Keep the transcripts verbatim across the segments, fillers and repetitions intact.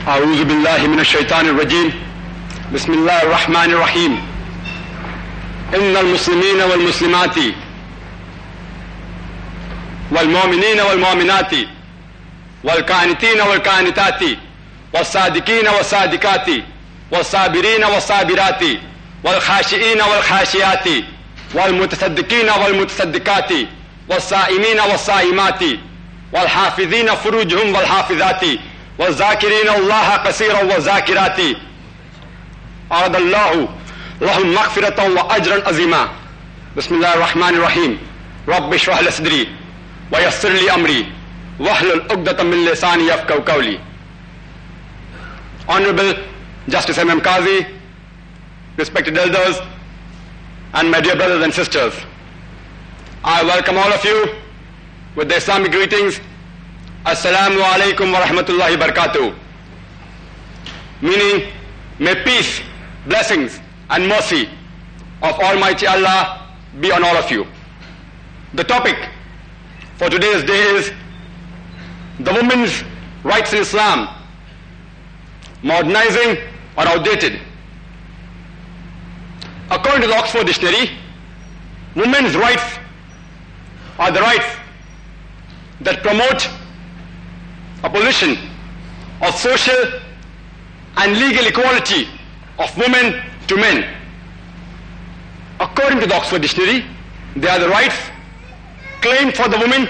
أعوذ بالله من الشيطان الرجيم بسم الله الرحمن الرحيم إن المسلمين والمسلمات والمؤمنين والمؤمنات والقانتين والقانتات والصادقين والصادقات والصابرين والصابرات والخاشئين والخاشئات والمتصدقين والمتصدقات والصائمين والصائمات والحافظين فروجهم والحافظات والذاكرين الله كثيرا والذاكرات أعد الله لهم مغفرة وأجرا عظيما. بسم الله الرحمن الرحيم. رب اشرح لي صدري ويسر لي أمري واحلل عقدة من لساني يفقهوا قولي. Honorable Justice M M Qazi, respected elders, and my dear brothers and sisters, I welcome all of you with the Islamic greetings. Assalamu alaikum wa rahmatullahi wa barakatuh. Meaning, may peace, blessings, and mercy of Almighty Allah be on all of you. The topic for today's day is the women's rights in Islam, modernizing or outdated. According to the Oxford Dictionary, women's rights are the rights that promote abolition of social and legal equality of women to men. According to the Oxford Dictionary, they are the rights claimed for the women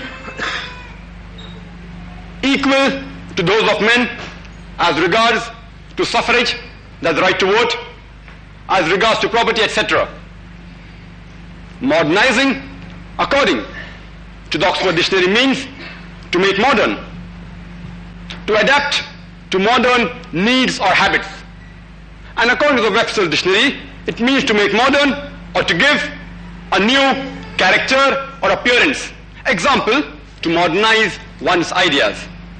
equal to those of men as regards to suffrage, that's the right to vote, as regards to property, et cetera. Modernizing, according to the Oxford Dictionary, means to make modern, to adapt to modern needs or habits. And according to the Webster's Dictionary, it means to make modern or to give a new character or appearance. Example, to modernize one's ideas.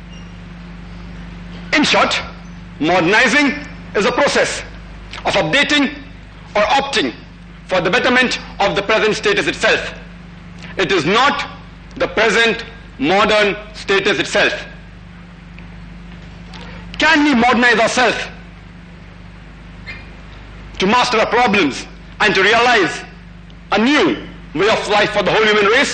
In short, modernizing is a process of updating or opting for the betterment of the present status itself. It is not the present modern status itself. Can we modernize ourselves to master our problems and to realize a new way of life for the whole human race?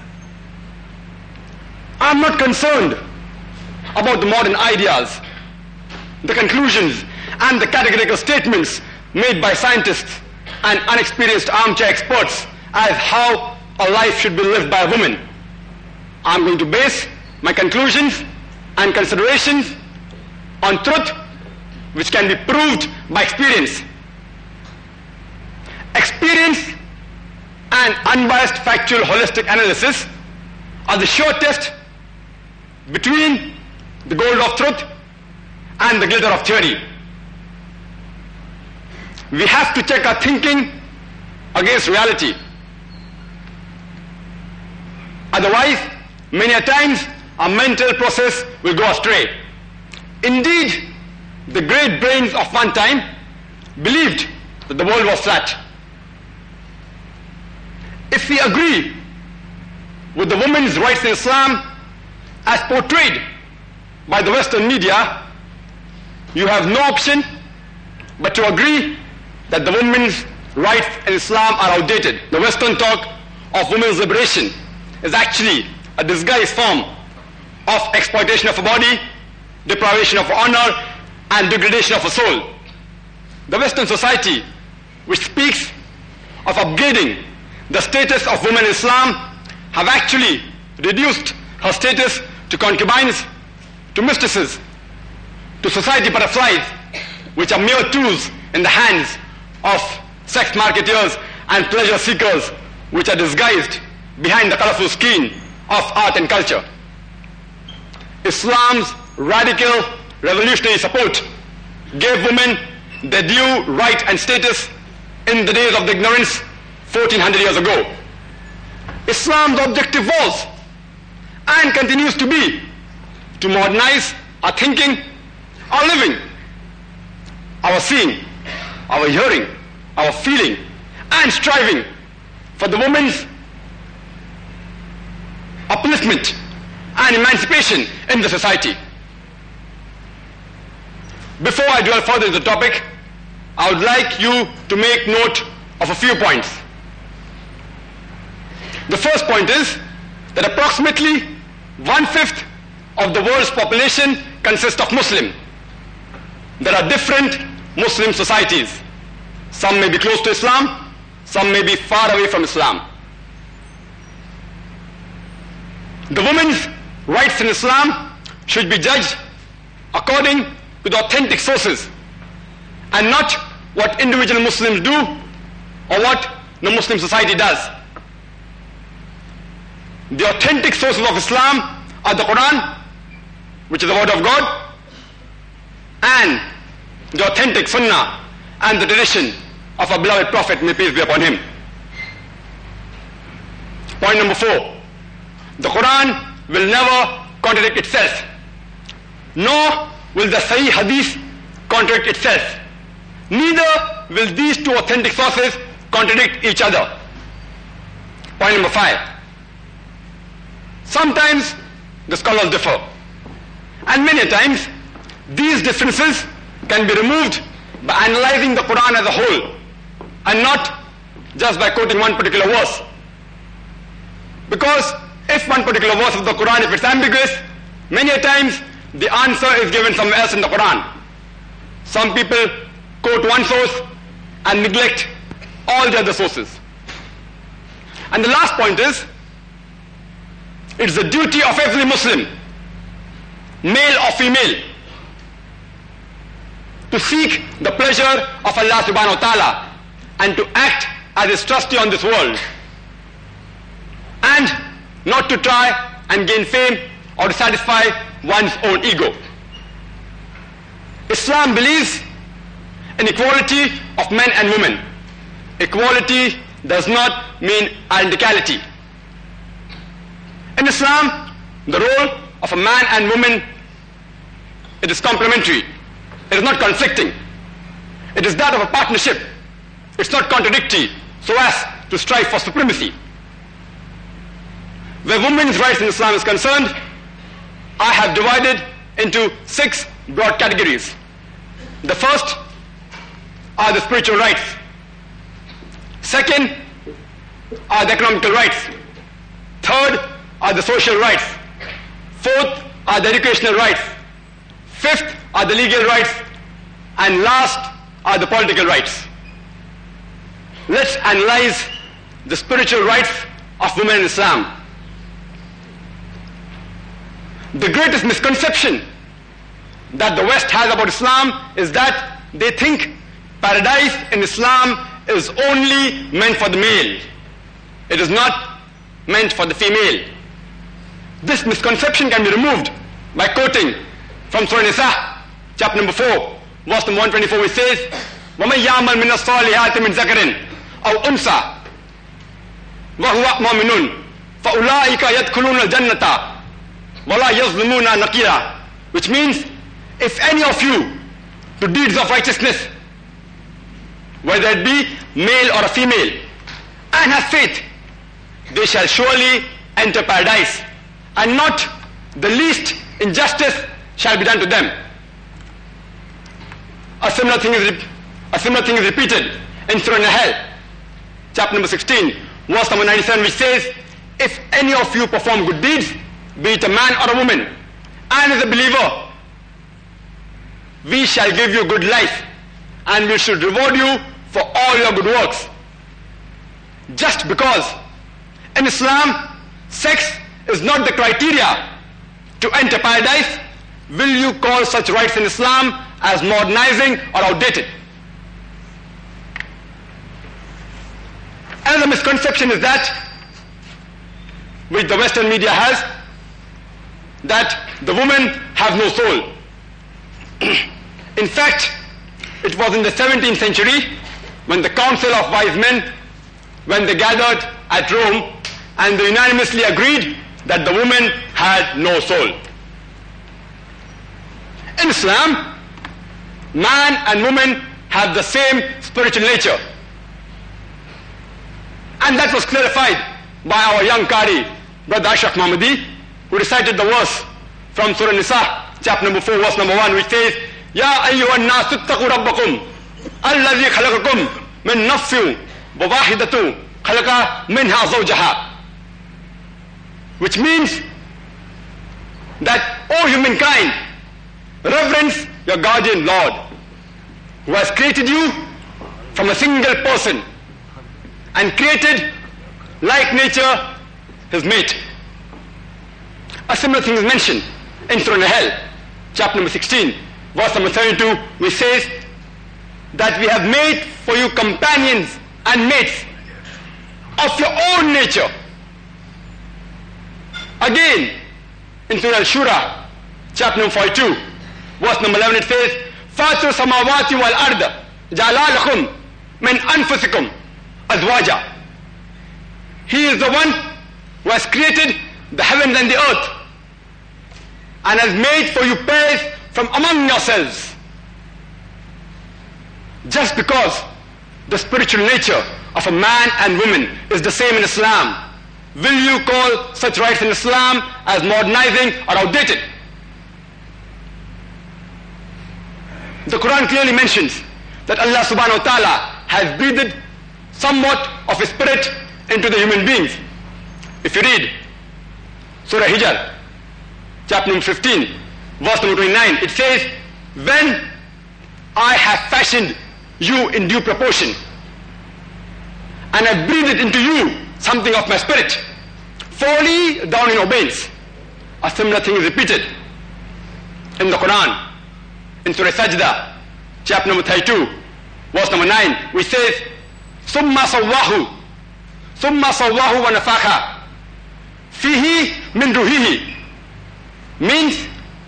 I am not concerned about the modern ideas, the conclusions, and the categorical statements made by scientists and unexperienced armchair experts as how a life should be lived by a woman. I am going to base my conclusions and considerations on truth which can be proved by experience. Experience and unbiased factual holistic analysis are the sure test between the gold of truth and the glitter of theory. We have to check our thinking against reality. Otherwise, many a times our mental process will go astray. Indeed, the great brains of one time believed that the world was flat. If we agree with the women's rights in Islam as portrayed by the Western media, you have no option but to agree that the women's rights in Islam are outdated. The Western talk of women's liberation is actually a disguised form of exploitation of a body, deprivation of honor, and degradation of a soul. The Western society, which speaks of upgrading the status of women in Islam, have actually reduced her status to concubines, to mistresses, to society butterflies, which are mere tools in the hands of sex marketers and pleasure seekers, which are disguised behind the colorful skin of art and culture. Islam's radical revolutionary support gave women their due right and status in the days of the ignorance fourteen hundred years ago. Islam's objective was and continues to be to modernize our thinking, our living, our seeing, our hearing, our feeling, and striving for the woman's upliftment and emancipation in the society. before I dwell further into the topic, I would like you to make note of a few points. The first point is that approximately one-fifth of the world's population consists of Muslim. There are different Muslim societies. Some may be close to Islam, some may be far away from Islam. The women's rights in Islam should be judged according to the authentic sources and not what individual Muslims do or what the Muslim society does. The authentic sources of Islam are the Quran, which is the word of God, and the authentic Sunnah and the tradition of our beloved Prophet, may peace be upon him. Point number four, the Quran will never contradict itself, nor will the Sahih Hadith contradict itself. Neither will these two authentic sources contradict each other. Point number five, sometimes the scholars differ, and many times these differences can be removed by analyzing the Quran as a whole and not just by quoting one particular verse. Because if one particular verse of the Quran, if it's ambiguous, many a times the answer is given somewhere else in the Quran. Some people quote one source and neglect all the other sources. And the last point is, it's the duty of every Muslim, male or female, to seek the pleasure of Allah subhanahu wa ta'ala and to act as his trustee on this world, and not to try and gain fame or to satisfy one's own ego. Islam believes in equality of men and women. Equality does not mean identicality. In Islam, the role of a man and woman, it is complementary. It is not conflicting. It is that of a partnership. It's not contradictory so as to strive for supremacy. Where women's rights in Islam is concerned, I have divided into six broad categories. The first are the spiritual rights. Second are the economical rights. Third are the social rights. Fourth are the educational rights. Fifth are the legal rights. And last are the political rights. Let's analyze the spiritual rights of women in Islam. The greatest misconception that the West has about Islam is that they think paradise in Islam is only meant for the male. It is not meant for the female. This misconception can be removed by quoting from Surah Nisa, chapter number four, verse number one twenty-four, which says, وَمَنْ يَعْمَلْ مِنَ الصَّالِحَاتِ مِنْ ذَكَرٍ أَوْ أُنْثَى وَهُوَ مُؤْمِنٌ فَأُولَٰئِكَ يَدْخُلُونَ الْجَنَّةَ وَلَا يَظْلِمُونَ نَقِيرًا. Which means, if any of you do deeds of righteousness, whether it be male or a female, and have faith, they shall surely enter paradise, and not the least injustice shall be done to them. A similar thing is, a similar thing is repeated in Surah Nahl, chapter number sixteen, verse number ninety-seven, which says, if any of you perform good deeds, be it a man or a woman, and is a believer, we shall give you good life, and we should reward you for all your good works. Just because in Islam sex is not the criteria to enter paradise, will you call such rights in Islam as modernizing or outdated? Another misconception is that, which the Western media has, that the women have no soul. In fact, it was in the seventeenth century when the Council of Wise Men, when they gathered at Rome, and they unanimously agreed that the woman had no soul. In Islam, man and woman have the same spiritual nature. And that was clarified by our young Qari, Brother Ashraf Mahmudi, who recited the verse from Surah Nisa, chapter number four, verse number one, which says, يا أيها الناس اتقوا ربكم الذي خلقكم من نفس واحدة خلق منها زوجها, which means that, O humankind, reverence your guardian Lord, who has created you from a single person and created like nature his mate. A similar thing is mentioned in Surah Nahl, chapter number sixteen, verse number thirty-two, which says that we have made for you companions and mates of your own nature. Again, in Surah Al-Shura, chapter number forty-two, verse number eleven, it says, فَاتُوا السَّمَاوَاتِ وَالْأَرْضَ جَعَلَ لَكُمْ مِنْ أَنفُسِكُمْ أَزْوَاجًا. He is the one who has created the heavens and the earth and has made for you pairs from among yourselves. Just because the spiritual nature of a man and woman is the same in Islam, will you call such rights in Islam as modernizing or outdated? The Quran clearly mentions that Allah subhanahu wa ta'ala has breathed somewhat of His spirit into the human beings. If you read Surah Hijr, chapter number fifteen, verse number twenty-nine, it says, when I have fashioned you in due proportion and I breathed into you something of my spirit, fall ye down in obedience. A similar thing is repeated in the Quran, in Surah Sajda, chapter number thirty-two, verse number nine, which says, ثُمَّ صَوَّاهُ ثُمَّ صَوَّاهُ وَنَفَخَ فِيهِ مِنْ رُوحِهِ, means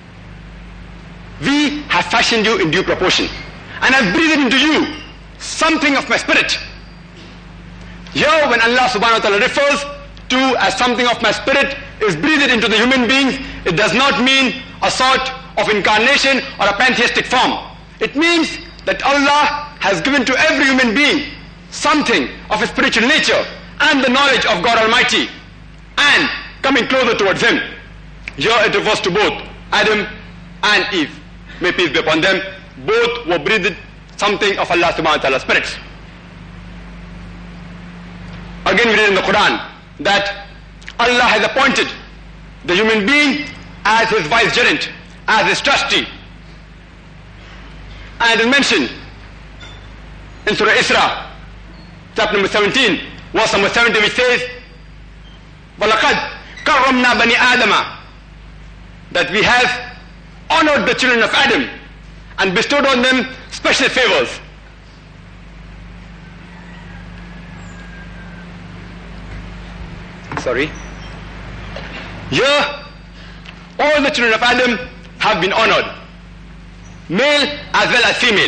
we have fashioned you in due proportion and have breathed into you something of my spirit. Here when Allah subhanahu wa ta'ala refers to as something of my spirit is breathed into the human beings, it does not mean a sort of incarnation or a pantheistic form. It means that Allah has given to every human being something of a spiritual nature and the knowledge of God Almighty and coming closer towards Him. Here it refers to both Adam and Eve, may peace be upon them. Both were breathed something of Allah subhanahu wa ta'ala's spirits. Again we read in the Quran that Allah has appointed the human being as His vicegerent, as His trustee. And it is mentioned in Surah Isra, chapter number seventeen, verse number seventy, which says, وَلَقَدْ كَرَّمْنَا بَنِي آدَمَ, that we have honored the children of Adam and bestowed on them special favors. Sorry. Here, all the children of Adam have been honored, male as well as female.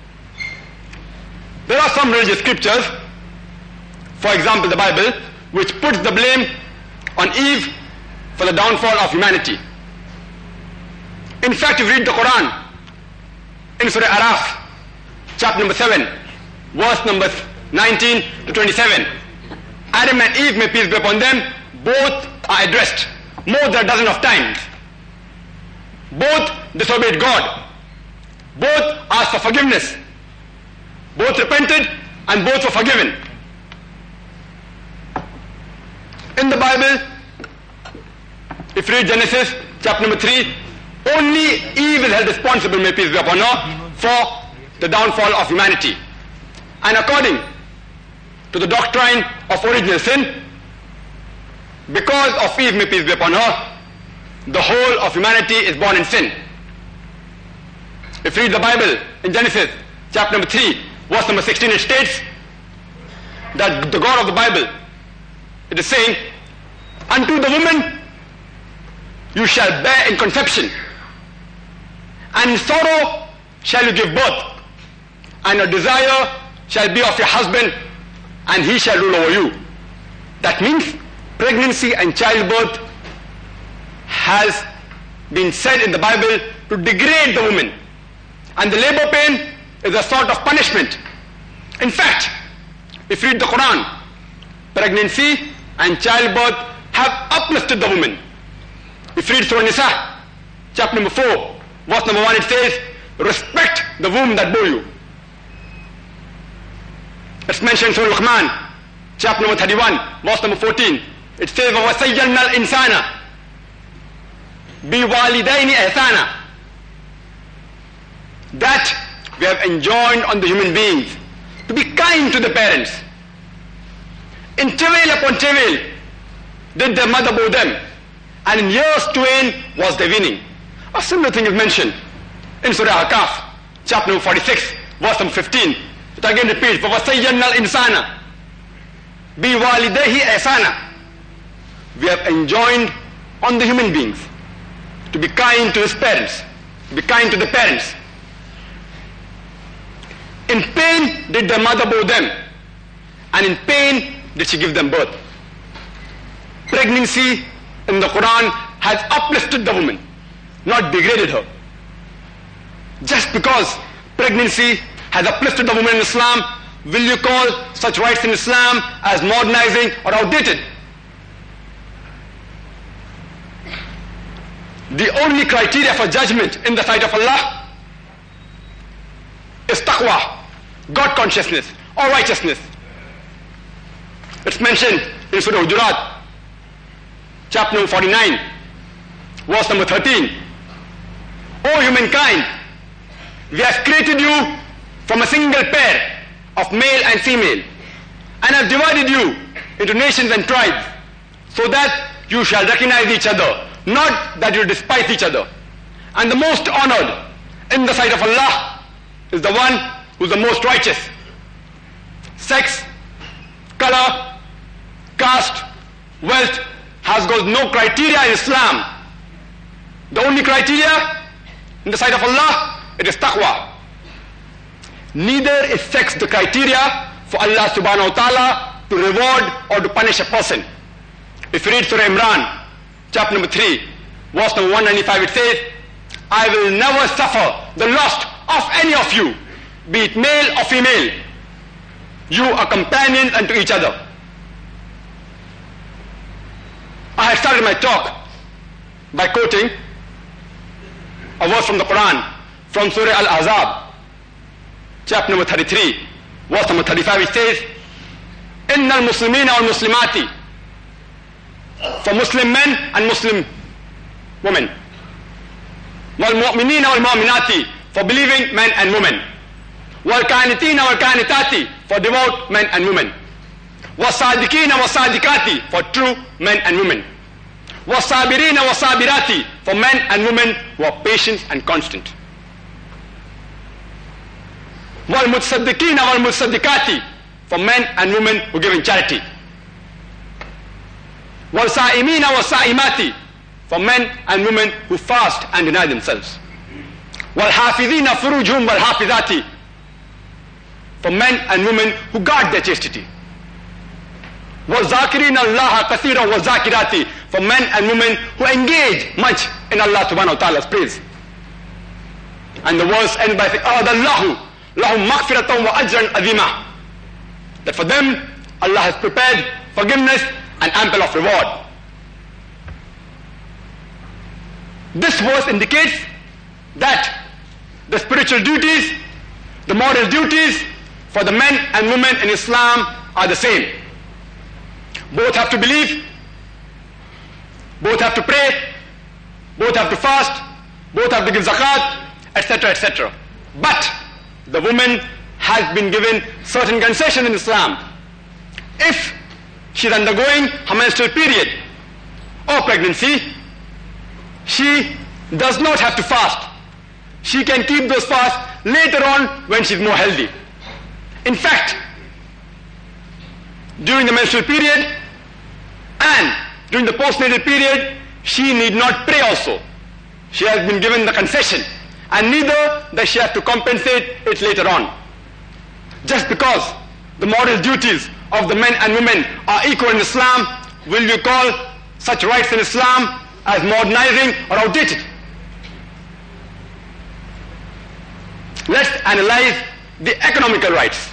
There are some religious scriptures, for example the Bible, which puts the blame on Eve for the downfall of humanity. In fact, if you read the Quran in Surah Araf, chapter number seven, verse number nineteen to twenty-seven, Adam and Eve, may peace be upon them, both are addressed more than a dozen of times. Both disobeyed God. Both asked for forgiveness. Both repented and both were forgiven. In the Bible, if you read Genesis chapter number three, only Eve is held responsible, may peace be upon her, for the downfall of humanity. And according to the doctrine of original sin, because of Eve, may peace be upon her, the whole of humanity is born in sin. If you read the Bible in Genesis chapter number three, verse number sixteen, it states that the God of the Bible, it is saying, unto the woman you shall bear in conception, and in sorrow shall you give birth, and your desire shall be of your husband, and he shall rule over you. That means pregnancy and childbirth has been said in the Bible to degrade the woman, and the labor pain is a sort of punishment. In fact, if you read the Quran, pregnancy and childbirth have uplifted the woman. If you read Surah Nisa, chapter number four, verse number one, it says, respect the womb that bore you. It's mentioned in Surah Luqman, chapter number thirty-one, verse number fourteen. It says, وَوَسَيَّنَّا الْإِنسَانَ بِوَالِدَيْنِ إِحْسَانًا. That we have enjoined on the human beings to be kind to the parents. In travail upon travail did their mother bore them, and in years twain was their weaning. A similar thing is mentioned in Surah Al-Kahf, chapter number forty-six, verse number fifteen. It again repeats, فَوَسَيَّنَّا الْإِنسَانَ بِوَالِدَيْهِ إِحْسَانًا. We have enjoined on the human beings to be kind to his parents, to be kind to the parents. In pain did their mother bore them, and in pain did she give them birth. Pregnancy in the Quran has uplifted the woman, not degraded her. Just because pregnancy has uplifted the woman in Islam, will you call such rights in Islam as modernizing or outdated? The only criteria for judgment in the sight of Allah is taqwa, God consciousness or righteousness. It's mentioned in Surah Hujurat, chapter number forty-nine, verse number thirteen. O humankind, we have created you from a single pair of male and female, and have divided you into nations and tribes, so that you shall recognize each other, not that you despise each other. And the most honored in the sight of Allah is the one who is the most righteous. Sex, color, caste, wealth has got no criteria in Islam. The only criteria in the sight of Allah, it is taqwa. Neither is sex the criteria for Allah subhanahu wa ta'ala to reward or to punish a person. If you read Surah Imran, chapter number three, verse number one ninety-five, it says, I will never suffer the lust of any of you, be it male or female. You are companions unto each other. I have started my talk by quoting a verse from the Quran, from Surah Al-Ahzab, chapter number thirty-three, verse number thirty-five. It says, إِنَّ الْمُسْلِمِينَ وَالْمُسْلِمَاتِ, for Muslim men and Muslim women, وَالْمُؤْمِنِينَ وَالْمُؤْمِنَاتِ, for believing men and women, وَالْقَانِتِينَ وَالْقَانِتَاتِ, for devout men and women, وَالصَّادِقِينَ وَالصَّادِقَاتِ, for true men and women, وَالصَّابِرِينَ وَالصَّابِرَاتِ, for men and women who are patient and constant, وَالْمُتَصَدِّقِينَ وَالْمُتَصَدِّقَاتِ, for men and women who give in charity, وَالْصَائِمِينَ وَالصَّائِمَاتِ, for men and women who fast and deny themselves, وَالْحَافِظِينَ فُرُوجُهُمْ وَالْحَافِظَاتِ, for men and women who guard their chastity, وَالذَّاكِرِينَ اللَّهَ كَثِيرًا وَالذَّاكِرَاتِ, for men and women who engage much in Allah subhanahu wa ta'ala's praise. And the verse ends by saying, أَعَدَ اللَّهُ لَهُمْ مَغْفِرَةً وَأَجْرًا عَظِيمًا, that for them Allah has prepared forgiveness and ample of reward. This verse indicates that the spiritual duties, the moral duties for the men and women in Islam are the same. Both have to believe, both have to pray, both have to fast, both have to give zakat, et cetera, et cetera. But the woman has been given certain concession in Islam. If she is undergoing her menstrual period or pregnancy, she does not have to fast. She can keep those fasts later on when she is more healthy. In fact, during the menstrual period and during the postnatal period, she need not pray also. She has been given the concession, and neither does she have to compensate it later on. Just because the moral duties of the men and women are equal in Islam, will you call such rights in Islam as modernizing or outdated? Let's analyze the economical rights.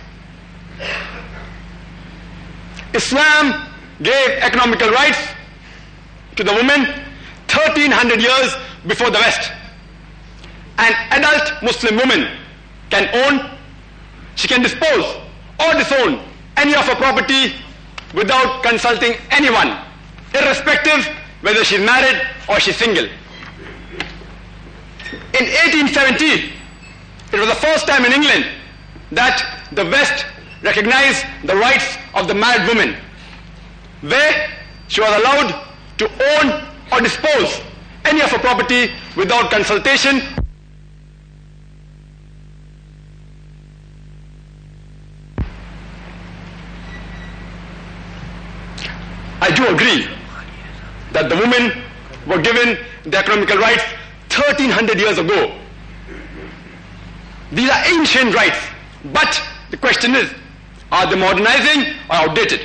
Islam gave economical rights to the woman thirteen hundred years before the West. an adult Muslim woman can own, she can dispose or disown any of her property without consulting anyone, irrespective whether she's married or she's single. In eighteen seventy, it was the first time in England that the West recognized the rights of the married woman, where she was allowed to own or dispose any of her property without consultation. I do agree that the women were given the economical rights thirteen hundred years ago. These are ancient rights, but the question is, are they modernizing or outdated?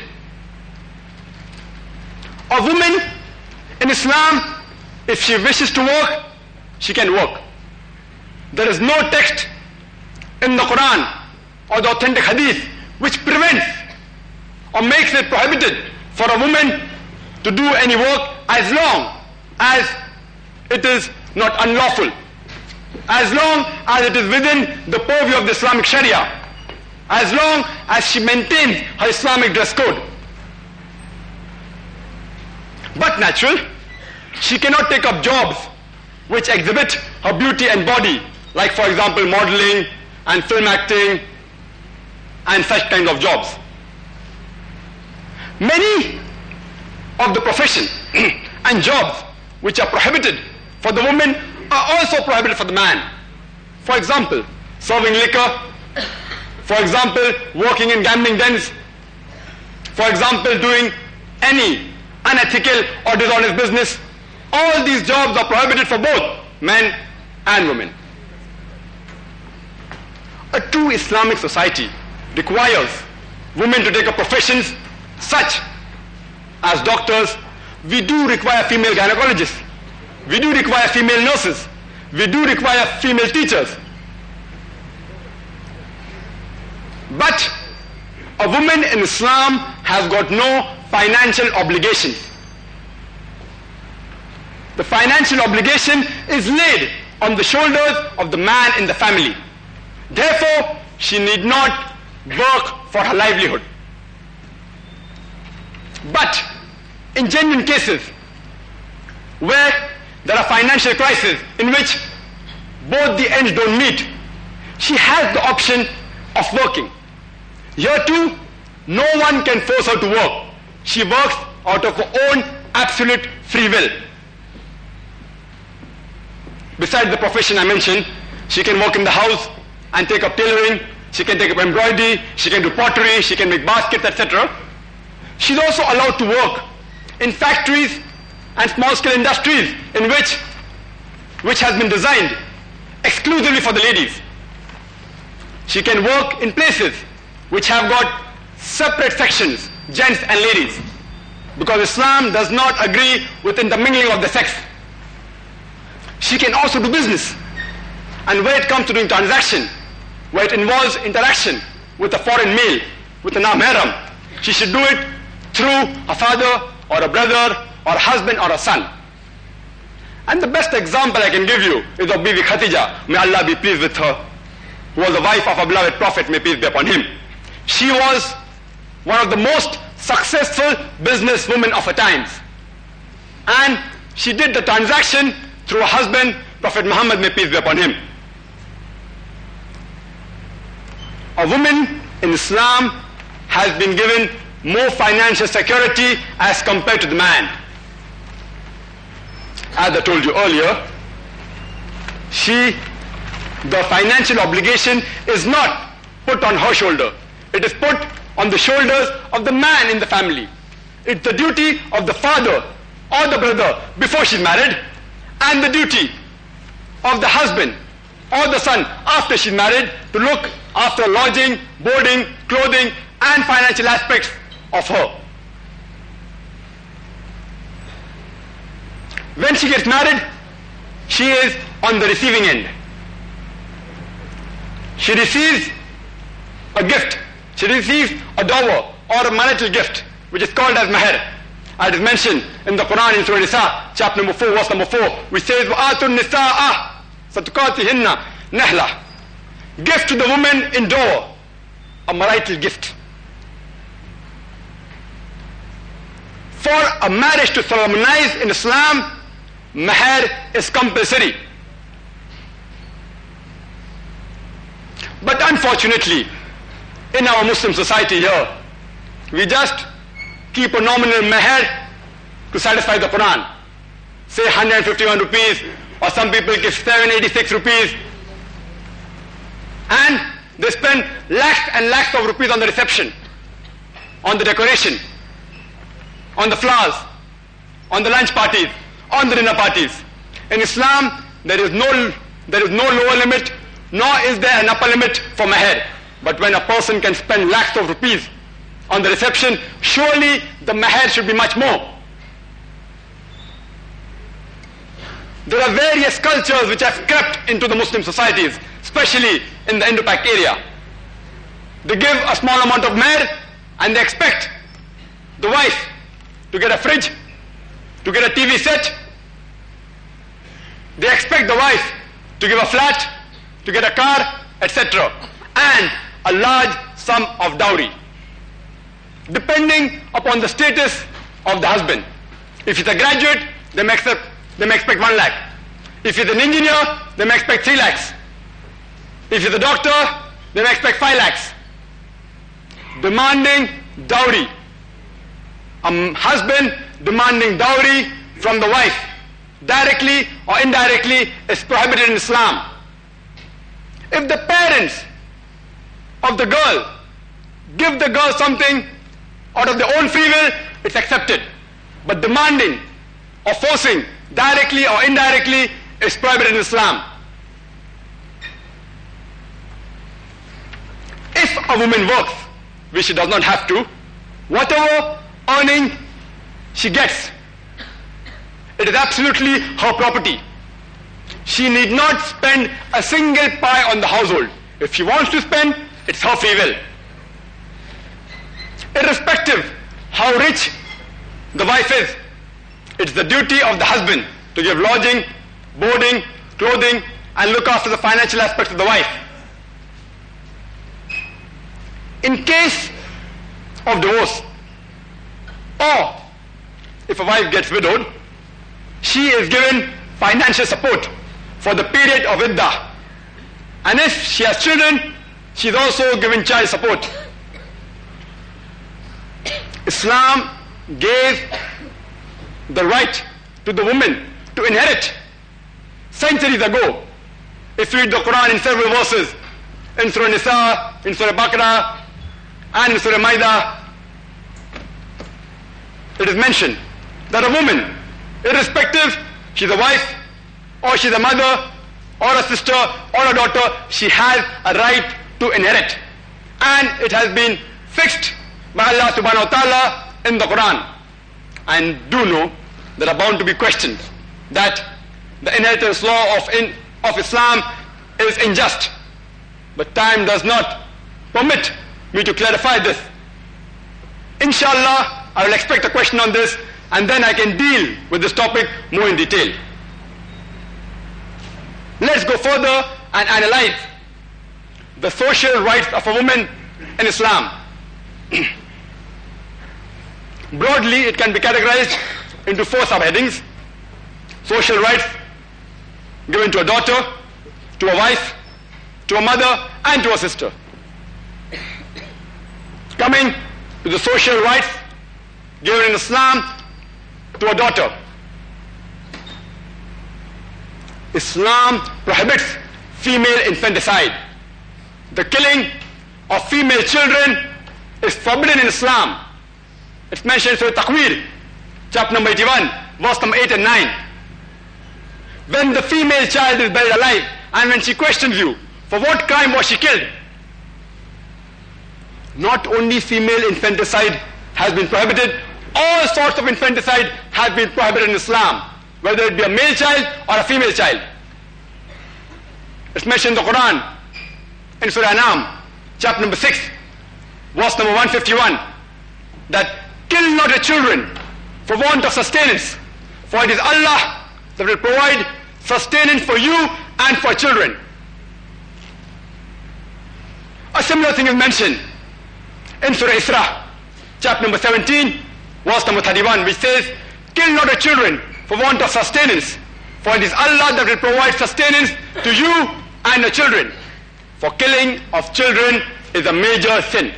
A woman in Islam, if she wishes to work, she can work. There is no text in the Quran or the authentic hadith which prevents or makes it prohibited for a woman to do any work as long as it is not unlawful, as long as it is within the purview of the Islamic Sharia, as long as she maintains her Islamic dress code. But natural, she cannot take up jobs which exhibit her beauty and body, like for example modeling and film acting and such kinds of jobs. Many of the professions and jobs which are prohibited for the woman are also prohibited for the man. For example, serving liquor, for example, working in gambling dens, for example, doing any unethical or dishonest business. All these jobs are prohibited for both men and women. A true Islamic society requires women to take up professions such as doctors. We do require female gynecologists. We do require female nurses. We do require female teachers. But a woman in Islam has got no financial obligation. The financial obligation is laid on the shoulders of the man in the family. Therefore, she need not work for her livelihood. But in genuine cases where there are financial crises in which both the ends don't meet, she has the option of working. Here too, no one can force her to work. She works out of her own absolute free will. Besides the profession I mentioned, she can work in the house and take up tailoring, she can take up embroidery, she can do pottery, she can make baskets, et cetera. She's also allowed to work in factories and small-scale industries in which, which has been designed exclusively for the ladies. She can work in places which have got separate sections, gents and ladies, because Islam does not agree with intermingling of the sex. She can also do business, and when it comes to doing transaction, where it involves interaction with a foreign male, with a mahram, she should do it through a father or a brother or a husband or a son. And the best example I can give you is of Bibi Khatija, may Allah be pleased with her, who was the wife of our beloved Prophet, may peace be upon him. She was one of the most successful businesswomen of her times. And she did the transaction through her husband, Prophet Muhammad, may peace be upon him. A woman in Islam has been given more financial security as compared to the man. As I told you earlier, she, the financial obligation is not put on her shoulder. It is put on the shoulders of the man in the family. It's the duty of the father or the brother before she's married, and the duty of the husband or the son after she's married to look after lodging, boarding, clothing, and financial aspects of her. When she gets married, she is on the receiving end. She receives a gift. She receives a dower or a marital gift, which is called as mahr. As is mentioned in the Quran in Surah Nisa, chapter number four, verse number four, which says, وَآتُوا النِّسَاءَ فَتُقَاتِهِنَّ نَهْلَةً. Give to the woman in dower, a marital gift. For a marriage to solemnize in Islam, mahr is compulsory. But unfortunately, in our Muslim society here, we just keep a nominal mahr to satisfy the Quran. Say one hundred fifty-one rupees, or some people give seven hundred eighty-six rupees. And they spend lakhs and lakhs of rupees on the reception, on the decoration, on the flowers, on the lunch parties, on the dinner parties. In Islam, there is no, there is no lower limit, nor is there an upper limit for mahr. But when a person can spend lakhs of rupees on the reception, surely the mahr should be much more. There are various cultures which have crept into the Muslim societies, especially in the Indo-Pak area. They give a small amount of mahr and they expect the wife to get a fridge, to get a T V set. They expect the wife to give a flat, to get a car, et cetera, and a large sum of dowry, depending upon the status of the husband. If he's a graduate, they may accept, they may expect one lakh. If he's an engineer, they may expect three lakhs. If he's a doctor, they may expect five lakhs. Demanding dowry. A husband demanding dowry from the wife, directly or indirectly, is prohibited in Islam. If the parents of the girl give the girl something out of their own free will, it's accepted. But demanding or forcing, directly or indirectly, is prohibited in Islam. If a woman works, which she does not have to, whatever earning she gets, it is absolutely her property. She need not spend a single pie on the household. If she wants to spend, it's her free will. Irrespective how rich the wife is, it's the duty of the husband to give lodging, boarding, clothing, and look after the financial aspects of the wife. In case of divorce, or if a wife gets widowed, she is given financial support for the period of iddah. And if she has children, she is also given child support. Islam gave the right to the woman to inherit centuries ago. If you read the Quran in several verses, in Surah Nisa, in Surah Baqarah, and in Surah Maida, it is mentioned that a woman, irrespective, she's a wife, or she's a mother, or a sister, or a daughter, she has a right to inherit. And it has been fixed by Allah subhanahu wa ta'ala in the Quran. And do know there are bound to be questions, that the inheritance law of, in, of Islam is unjust. But time does not permit me to clarify this. Inshallah, I will expect a question on this, and then I can deal with this topic more in detail. Let's go further and analyze the social rights of a woman in Islam. Broadly, it can be categorized into four subheadings: social rights given to a daughter, to a wife, to a mother, and to a sister. Coming to the social rights given in Islam to a daughter. Islam prohibits female infanticide. The killing of female children is forbidden in Islam. It's mentioned in Surah Takwir, chapter number eighty-one, verse number eight and nine. When the female child is buried alive, and when she questions you, for what crime was she killed? Not only female infanticide has been prohibited, all sorts of infanticide have been prohibited in Islam, whether it be a male child or a female child. It's mentioned in the Quran, in Surah Anam, chapter number six, verse number one fifty-one, that kill not your children for want of sustenance, for it is Allah that will provide sustenance for you and for children. A similar thing is mentioned in Surah Isra, chapter number seventeen, verse number thirty-one, which says, "Kill not the children for want of sustenance, for it is Allah that will provide sustenance to you and your children. For killing of children is a major sin."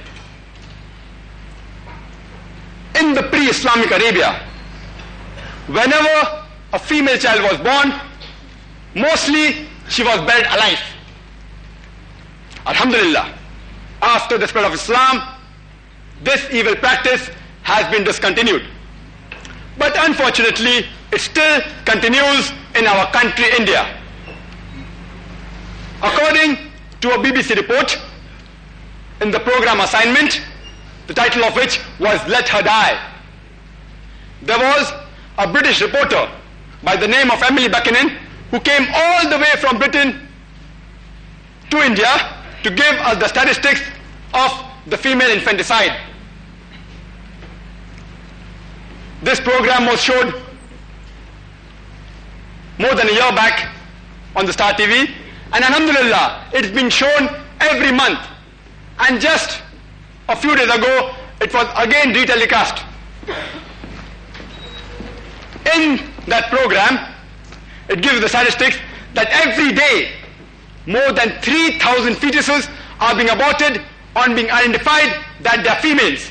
In the pre-Islamic Arabia, whenever a female child was born, mostly she was buried alive. Alhamdulillah, after the spread of Islam, this evil practice has been discontinued. But unfortunately, it still continues in our country, India. According to a B B C report, in the program Assignment, the title of which was "Let Her Die," there was a British reporter by the name of Emily Buchanan, who came all the way from Britain to India to give us the statistics of the female infanticide. This program was showed more than a year back on the Star T V, and alhamdulillah, it's been shown every month. And just a few days ago, it was again re-telecast. In that program, it gives the statistics that every day more than three thousand fetuses are being aborted on being identified that they are females.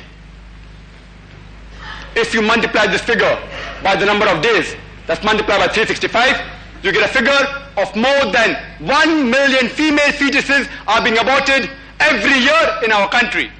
If you multiply this figure by the number of days, that's multiplied by three hundred sixty-five, you get a figure of more than one million female fetuses are being aborted every year in our country.